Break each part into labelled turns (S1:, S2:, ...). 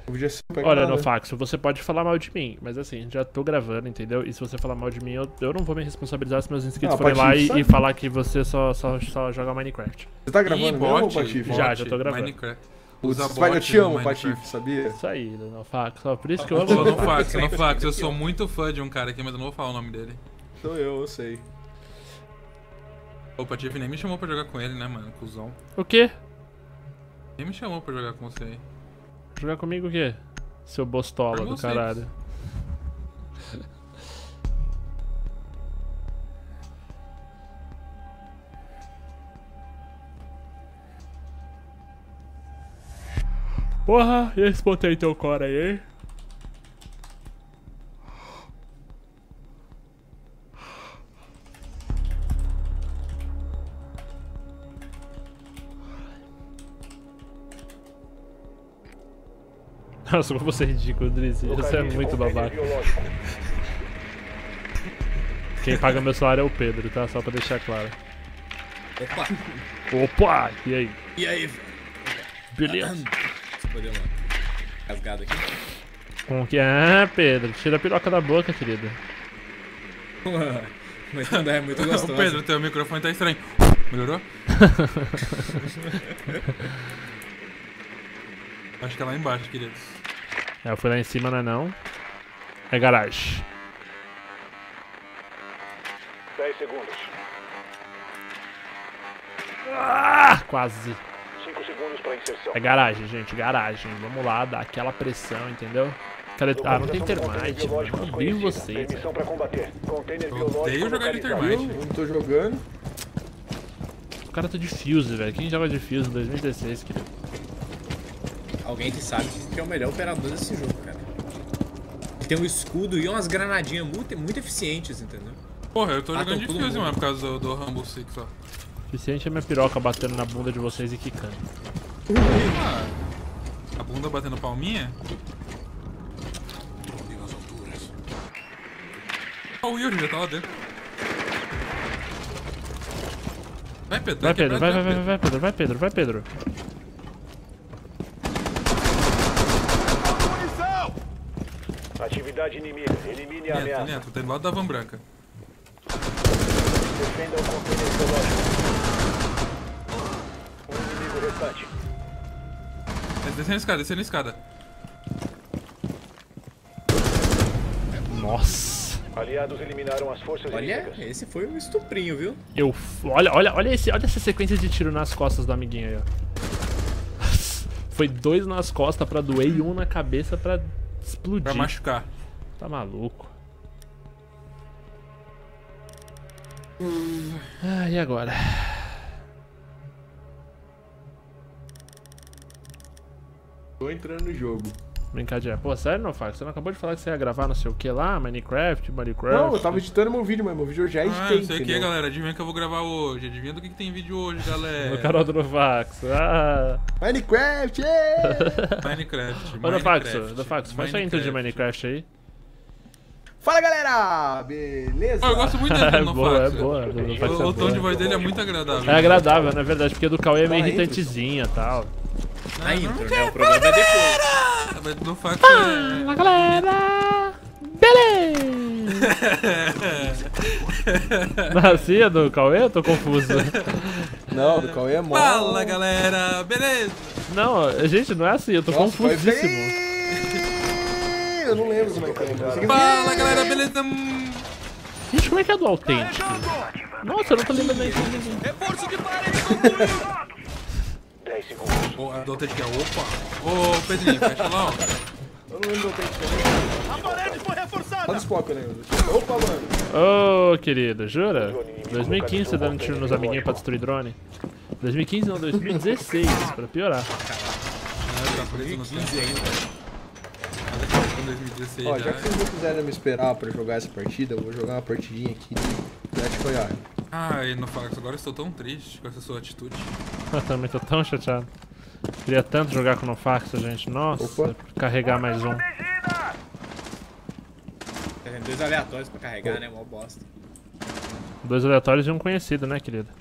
S1: Olha, Nofax, você pode falar mal de mim, mas assim, já tô gravando, entendeu? E se você falar mal de mim, eu não vou me responsabilizar se meus inscritos forem lá e falar que você só joga Minecraft.
S2: Você tá gravando mesmo, Patife?
S1: Já tô gravando.
S2: Minecraft. Eu te amo, Patife, sabia?
S1: Isso aí, Nofax, só por isso que eu amo.
S3: Nofax, eu sou muito fã de um cara aqui, mas eu não vou falar o nome dele.
S2: Sou eu sei.
S3: O Patife nem me chamou pra jogar com ele, né, mano? Cusão.
S1: O quê?
S3: Nem me chamou pra jogar com você aí.
S1: Jogar comigo o quê? Seu bostola do caralho. Porra, e esse potato core aí, hein? Nossa, como você é ridículo, Drizzy. Você é muito babaca. Quem paga meu salário é o Pedro, tá? Só pra deixar claro.
S4: Opa!
S1: Opa! E aí?
S4: E aí, velho?
S1: Beleza.
S4: Você poder uma rasgada aqui?
S1: Como que é, Pedro? Tira a piroca da boca, querido.
S4: Mas não é muito gostoso.
S3: Ô Pedro, teu microfone tá estranho. Melhorou? Acho que é lá embaixo, queridos.
S1: Eu fui lá em cima, não é não? É garagem.
S5: 10 segundos.
S1: Ah, quase.
S5: 5 segundos pra inserção.
S1: É garagem, gente, garagem. Vamos lá, dar aquela pressão, entendeu? Ah, não tem termite, mano. Eu odeio vocês.
S5: Permissão pra combater. Container biológico.
S3: Odeio jogar de termite.
S2: Não tô jogando.
S1: O cara tá de Fuse, velho. Quem joga de Fuse em 2016, querido?
S4: Alguém que sabe que é o melhor operador desse jogo, cara. Tem um escudo e umas granadinhas muito eficientes, entendeu?
S3: Porra, eu tô jogando de Fuse, mano, por causa do Rumble Six, ó.
S1: Eficiente é minha piroca batendo na bunda de vocês e quicando.
S3: A bunda batendo palminha? Ó, o Yuri já tá lá dentro. Vai, Pedro.
S1: Vai, Pedro, vai, Pedro.
S5: Atividade inimiga. Elimine a ameaça.
S3: Neto, tá do lado da van branca.
S5: Defenda o container biológico. Um inimigo restante.
S3: Descendo a escada.
S1: Nossa.
S5: Aliados eliminaram as forças inimigas.
S4: Olha, esse foi um estuprinho, viu?
S1: Olha essa sequência de tiro nas costas do amiguinho aí, ó. Foi 2 nas costas pra doer e 1 na cabeça pra explodir.
S3: Pra machucar.
S1: Tá maluco. Ah, e agora?
S2: Tô entrando no jogo.
S1: Brincadeira. Pô, sério, Nofax? Você não acabou de falar que você ia gravar não sei o que lá? Minecraft?
S2: Não, eu tava editando meu vídeo, mas meu vídeo eu já editei.
S3: Não sei o que, galera. Adivinha que eu vou gravar hoje. Adivinha do que tem vídeo hoje, galera.
S1: No canal do Nofax. Ah.
S2: Minecraft!
S3: Minecraft.
S1: Ô, Nofax, faz sua intro de Minecraft aí.
S2: Fala, galera! Beleza?
S3: Eu gosto muito dele no Nofax.
S1: É boa.
S3: O tom de voz dele é muito agradável.
S1: É agradável, na verdade, porque do Cauê é meio irritantezinha e tal.
S4: A intro, né? O problema é depois.
S3: Mas no Nofax
S1: Fala, galera! Beleza! Assim é do Cauê? Eu tô confuso.
S2: Não, do Cauê é mó.
S3: Fala, galera! Beleza?
S1: Não, gente, não é assim, eu tô confusíssimo.
S2: Eu não lembro como é que é.
S3: Fala, galera! Beleza?
S1: Gente, como é que é do autêntico? Nossa, eu não tô lembrando nem.
S3: Reforço de parede!
S5: 10 segundos.
S3: A do autêntico é opa! Ô, Pedrinho, fecha lá, ó.
S2: Eu não lembro do autêntico. A parede foi reforçada! Olha os pocos, né? Opa,
S1: Ô,
S2: mano.
S1: querido, jura? 2015 você dando tiro nos amiguinhos pra destruir drone? 2015 não, 2016, pra piorar.
S3: Tá preso no tempo. 2016
S2: Ó, já que vocês não quiserem me esperar pra jogar essa partida, eu vou jogar uma partidinha aqui de Clash Royale.
S3: Ai, Nofax, agora eu estou tão triste com essa sua atitude.
S1: Eu também tô tão chateado. Queria tanto jogar com o Nofax, gente. Nossa, carregar mais um.
S4: Tem 2 aleatórios pra carregar, né? Mó bosta.
S1: 2 aleatórios e um conhecido, né, querido?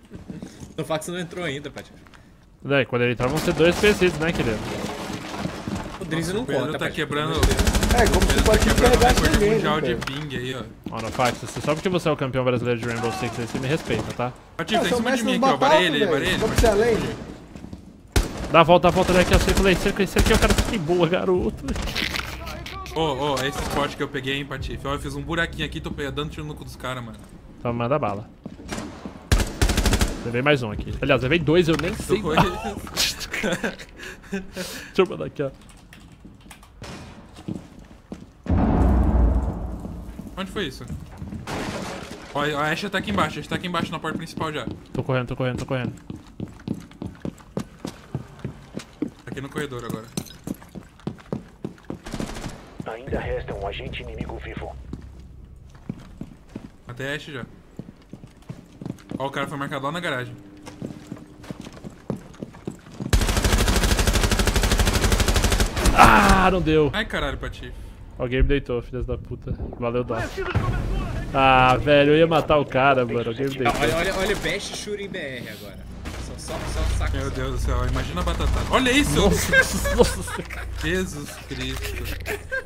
S4: O Nofax não entrou ainda, Pati.
S1: Daí, quando ele entrar vão ser 2 conhecidos, né, querido?
S4: Drizzy não
S3: O Pedro
S4: conta,
S3: tá
S4: Pati.
S3: quebrando.
S2: É, como se
S3: Pedro tá
S2: pode
S3: quebrando o
S2: carregar
S3: recorde
S2: também,
S3: mundial de
S2: né,
S3: ping aí, ó.
S1: Ó, no Fax, só porque você é o campeão brasileiro de Rainbow Six aí, você me respeita, tá?
S3: Patife, tá em
S2: são
S3: cima de
S2: mestres
S3: mim
S2: das
S3: aqui, ó. Varei
S2: batatas,
S3: ele, varei
S2: velho.
S3: ele.
S2: Vamos ser além.
S1: Dá a volta daqui, ó. Circulei, esse aqui é o cara que boa, garoto.
S3: Ô, esse spot que eu peguei, hein, Patife. Ó, eu fiz um buraquinho aqui, tô dando tiro no cu dos caras, mano.
S1: Então manda bala. Levei mais um aqui. Aliás, levei dois, eu nem sei.
S3: Foi.
S1: Deixa eu mandar aqui, ó.
S3: Onde foi isso? Ó, a Ashe tá aqui embaixo, na porta principal já.
S1: Tô correndo.
S3: Tá aqui no corredor agora.
S5: Ainda resta um agente inimigo vivo.
S3: Até a Ashe já. Ó, o cara foi marcado lá na garagem.
S1: Ah, não deu.
S3: Ai, caralho, Patife.
S1: Alguém me deitou, filhas da puta. Valeu, dó. Ah, velho, eu ia matar o cara, mano. Alguém me deitou.
S4: Olha o Best Shooting BR agora. Só saco.
S3: Meu Deus do céu, imagina a batata. Olha isso!
S1: Nossa,
S3: Jesus Cristo.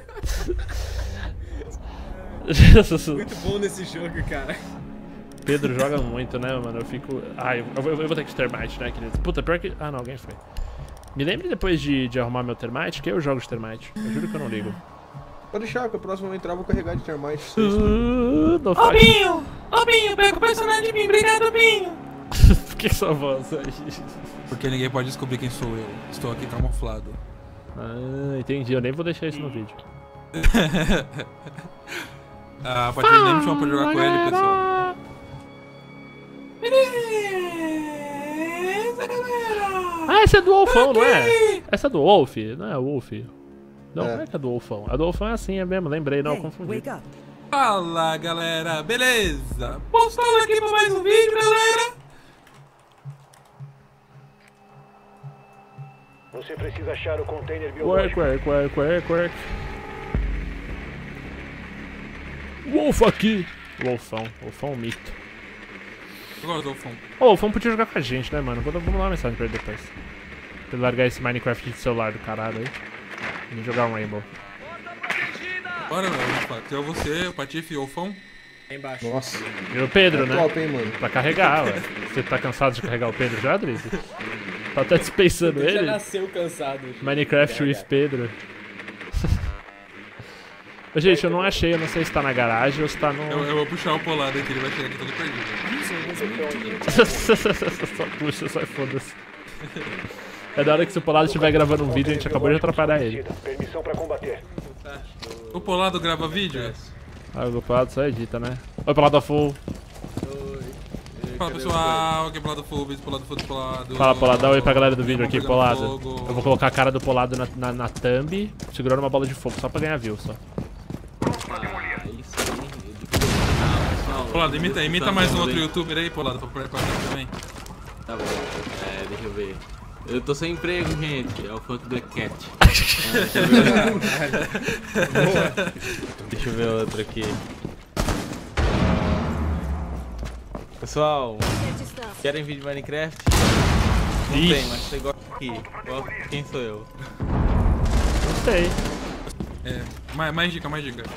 S1: Jesus.
S4: Muito bom nesse jogo, cara.
S1: Pedro joga muito, né, mano? Eu fico... Ai, eu vou ter que termite, né, querido? Puta, pior que... Ah, não, alguém foi. Me lembre depois de arrumar meu termite, que eu jogo de termite. Eu juro que eu não ligo.
S2: Pode deixar, que a próxima eu entrar, vou carregar de termite.
S1: Não
S3: Ô,
S1: faz...
S3: Binho! Ô, Binho, pega o personagem de mim. Obrigado, Binho!
S1: Por que sua voz aí?
S3: Porque ninguém pode descobrir quem sou eu. Estou aqui camuflado.
S1: Ah, entendi. Eu nem vou deixar isso no vídeo.
S3: A Patife nem me chamou pra jogar com ele, pessoal. Beleza, galera!
S1: Ah, essa é do Wolfão, não é? Essa é do Wolf, não é o Wolf. Não,
S2: É.
S1: como é que é do Wolfão? A do Wolfão é assim, é mesmo, lembrei, não, confundi.
S3: Fala, galera, beleza? Postando aqui pra mais um vídeo, galera.
S5: Você precisa achar o container biológico.
S1: Quack. Wolf aqui. Wolfão é um mito.
S3: Eu gosto do Wolfão.
S1: Ô, o Wolfão podia jogar com a gente, né, mano? Vamos dar uma mensagem pra ele depois. Pra ele largar esse Minecraft de celular do caralho aí. E jogar um Rainbow.
S3: Bora, velho. Tem você, o Patife e o Wolfão.
S4: Aí embaixo.
S2: Nossa,
S1: E o Pedro, né?
S2: top, hein, mano.
S1: Pra carregar, ué. Você tá cansado de carregar o Pedro já, Drizzy? Tá até dispensando
S4: Ele já
S1: ele?
S4: nasceu cansado.
S1: Minecraft with Pedro. Ô, gente, eu não achei, eu não sei se tá na garagem ou se tá no...
S3: Eu vou puxar o polado aqui, ele vai chegar aqui todo perdido.
S1: Só puxa, só foda-se. É da hora que se o Polado estiver gravando um vídeo, a gente acabou de atrapalhar ele.
S5: Permissão para combater.
S3: O polado grava vídeo?
S1: Ah, o Polado só edita, né? Oi, Polado full.
S3: Fala, pessoal, aqui é Polado Full, beijo Polado Full do Polado.
S1: Fala, Polado, dá oi pra galera do vídeo aqui,
S3: Pegando
S1: Polado.
S3: fogo.
S1: Eu vou colocar a cara do Polado na thumb, segurando uma bola de fogo, só pra ganhar view, só.
S3: Polado, imita mais um outro youtuber aí, Polado, pra preparar também.
S6: Tá bom, deixa eu ver. Eu tô sem emprego, gente. É o Funk Black Cat. Deixa eu ver outro aqui. Pessoal, querem vídeo de Minecraft? Não
S1: Ixi.
S6: tem, mas você gosta aqui. Quem sou eu?
S1: Não sei.
S3: É, mais dica.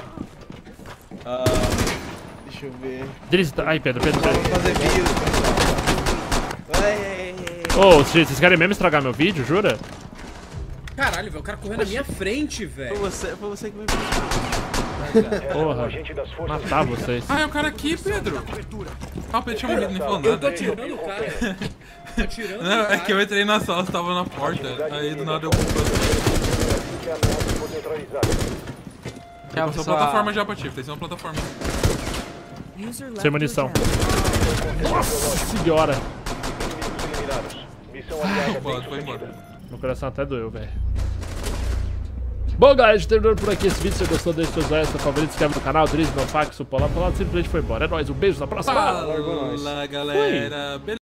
S2: Deixa eu ver.
S1: Drizzy, ai, Pedro.
S2: Vamos fazer vídeo, pessoal.
S1: Ô, gente, vocês querem mesmo estragar meu vídeo, jura?
S4: Caralho, velho, o cara correndo na minha frente, velho.
S6: Foi você que me
S1: Porra,
S5: Agente das forças
S1: matar vocês.
S3: Ah, é o cara aqui, Pedro. Ah, o Pedro tinha morrido, nem falou
S4: Eu tô
S3: nada.
S4: atirando o cara. Tô atirando o
S3: Não, é
S4: cara.
S3: que eu entrei na sala, você tava na porta. Aí do nada eu
S5: que a ameaça for neutralizada.
S3: passou a plataforma já, Patife, tem uma plataforma.
S1: Sem munição. Nossa senhora.
S5: Inimigos eliminados. Missão aliada
S3: O Polado
S5: bem
S3: foi embora.
S5: sucedida.
S1: Meu coração até doeu, velho. Bom, galera, a gente terminando por aqui esse vídeo. Se você gostou, deixa seu joinha, seu favorito, se inscreve no canal. Drizzy, Nofax, o Polado simplesmente foi embora. É nóis, um beijo, na próxima.
S3: Fala, galera. Beleza.